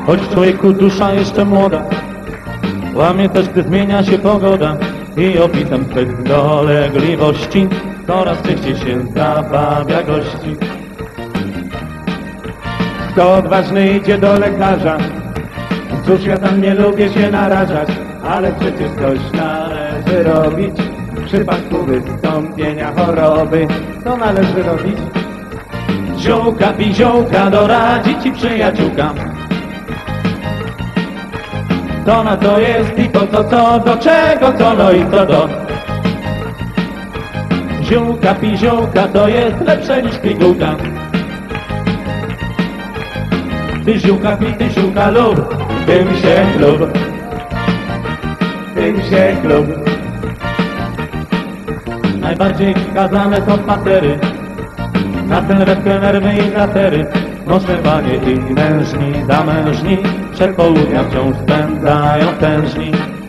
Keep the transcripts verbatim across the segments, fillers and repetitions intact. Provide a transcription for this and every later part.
Choć człowieku dusza jeszcze młoda, łamie też, gdy zmienia się pogoda i opisem swych dolegliwości coraz częściej się zabawia gości. Kto odważny idzie do lekarza? Cóż, ja tam nie lubię się narażać, ale przecież coś należy robić. W przypadku wystąpienia choroby, co należy robić? Ziółka, pij ziółka, doradzi ci przyjaciółka. To na to jest i po to co, do czego co, no i co do. Ziółka, pij ziółka, to jest lepsze niż pigułka. Ty ziółka, pij, ty ziółka lub, tym się klub, Tym się klub. Najbardziej wskazane są spacery, na sylwetkę, nerwy i latery. Noszewanie i mężni, zamężni, przed południa wciąż spędzają tężni.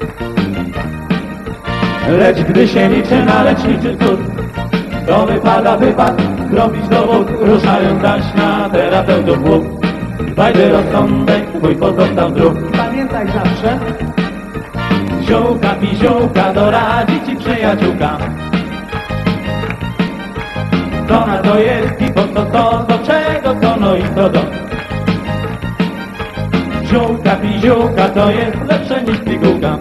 Lecz gdy się liczy na leczniczy cud, to wypada wypad, zrobić dowód, ruszając zaś na terapeutów głów. Dbajdy rozsądek, twój pozostał druk. Pamiętaj zawsze, Ziółka, pij ziółka, doradzi ci przyjaciółka. Co na to jest i po co to, do czego to, no i co do. Ziółka, pij ziółka, to jest lepsze niż pigułka.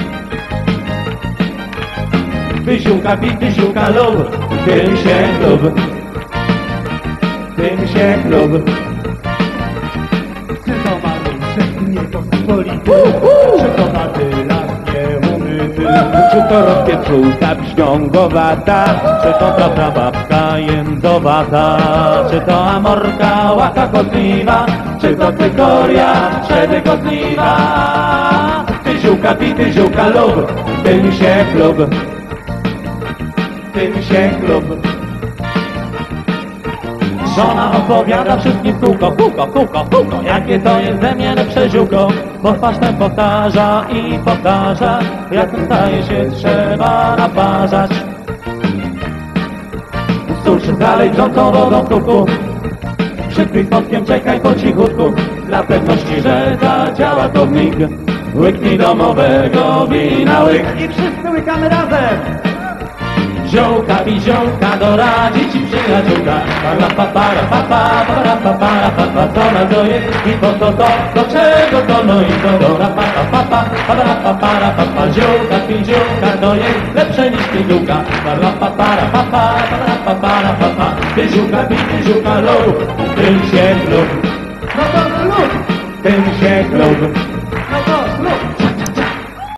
Ty ziółka, pij, ty ziółka lub, tym się klub, tym się klub. Czy to maluszek nie to stolity? Czy to badylas nie umyty? Czy to rozpieczulka bździągowata? czy to dobra babka jędzowata, czy to amorka łaka kotliwa, czy to cykoria przedykotliwa. Ty ziółka, pij, ty ziółka lub, tym się klub, Tym się klub. Żona opowiada wszystkim w kółko, kółko, kółko, kółko, jakie to jest ze mnie lepsze ziółko, bo twarz ten powtarza i powtarza, jak staje się trzeba naparzać. Cóż, zalej wrzącą wodą w kubku, przykryj smutkiem, czekaj po cichutku, dla pewności, że zadziała to w mig. Łyknij domowego wina, łyk. I wszyscy łykamy razem. Ziółka, pij ziółka, doradzi ci przyjaciółka. Para pa para pa pa, para pa para pa pa, co na to jest i po co to, do czego to, no i co do. Para pa pa pa, para pa para pa pa, ziółka, pij ziółka, to jest lepsze niż pigułka. Para pa para pa pa, para pa para pa pa, ty ziółka, pij, ty ziółka lub, tym się klub, No to lub. tym się klub.